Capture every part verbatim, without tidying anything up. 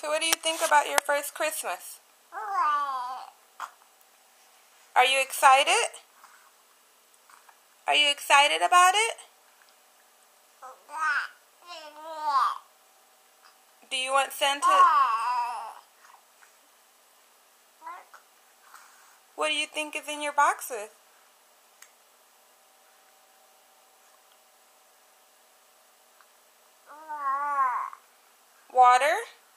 So what do you think about your first Christmas? Are you excited? Are you excited about it? Do you want Santa? What do you think is in your boxes? Water?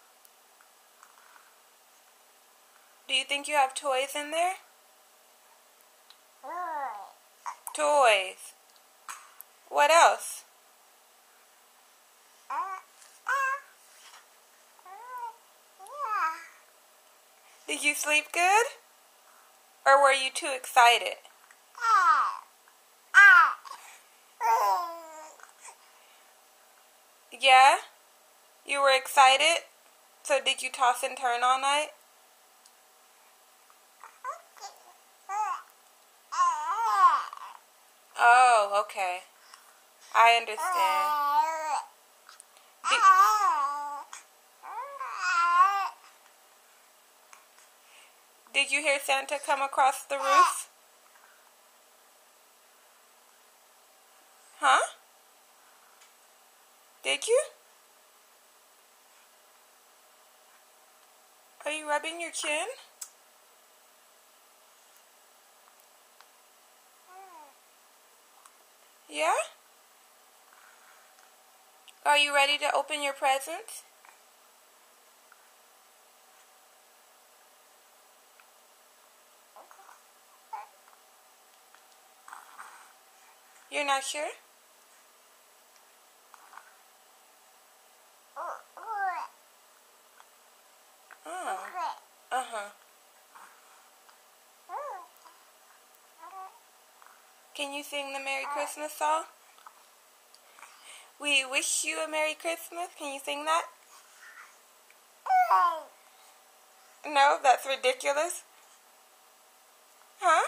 Do you think you have toys in there? Toys. What else? Did you sleep good? Or were you too excited? Yeah? You were excited? So did you toss and turn all night? Oh, okay. I understand. Did, did you hear Santa come across the roof? Huh? Did you? Are you rubbing your chin? Yeah? Are you ready to open your presents? You're not sure? Oh. Uh-huh. Can you sing the Merry Christmas song? We wish you a Merry Christmas. Can you sing that? No, that's ridiculous. Huh?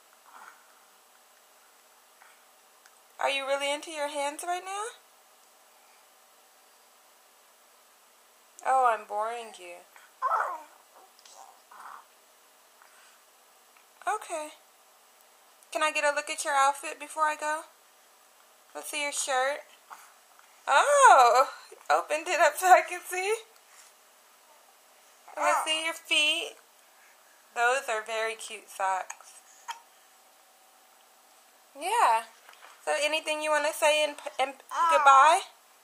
Are you really into your hands right now? Oh, I'm boring you. Okay. Can I get a look at your outfit before I go? Let's see your shirt. Oh, opened it up so I can see. Let's see your feet. Those are very cute socks. Yeah. So anything you want to say in, in goodbye?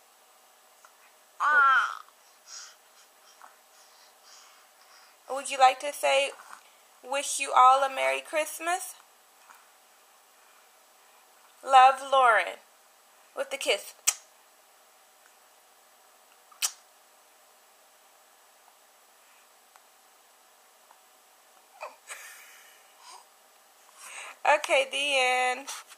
Would you like to say, wish you all a Merry Christmas? Love, Lauren. With the kiss. Okay, the end.